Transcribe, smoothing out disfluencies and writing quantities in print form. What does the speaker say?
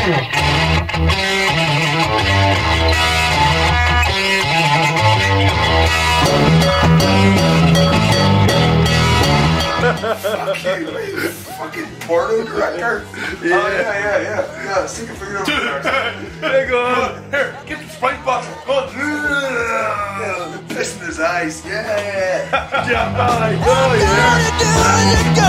Fucking porno director? Yeah. Oh, yeah. Stick a finger over there. Hey, go on. Here, get the Sprite bottle. Go on. Yeah, the piss in his eyes. Yeah. Yeah, oh, yeah.